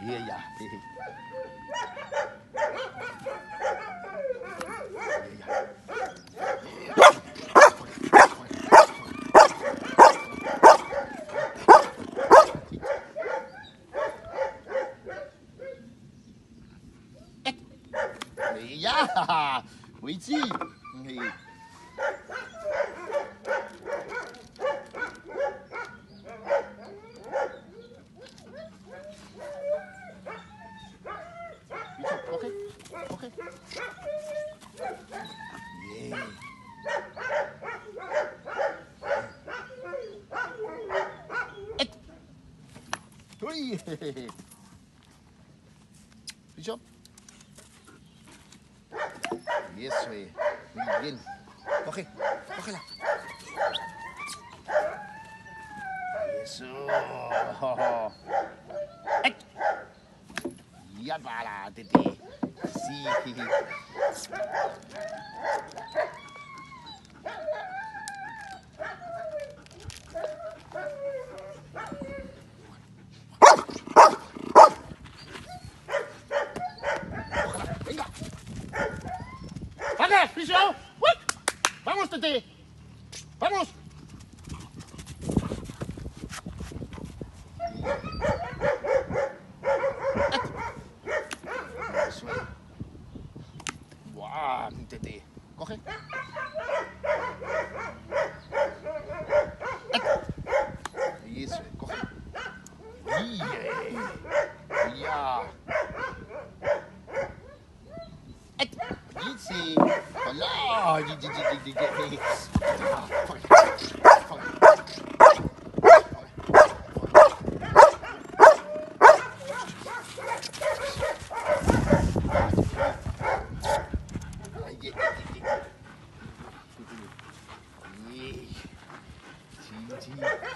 Ella. Ja, weet je. Nee. Oké, oké. Jee. Hoi. Bishop. Eso es. Muy bien. Coge, cógela. Eso. ¡Ay! Ya para, Tete. Sí. Venga. ¡Vamos, Bishop! ¡Vamos, Tete! ¡Vamos! Eso es. ¡Guau, Tete! Coge. Eso es, coge. Ya. Easy. Hola.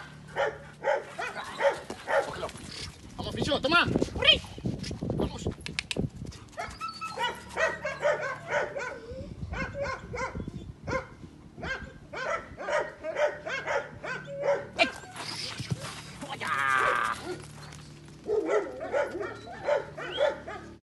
Cógelo. Vamos, Picho, toma. Vamos.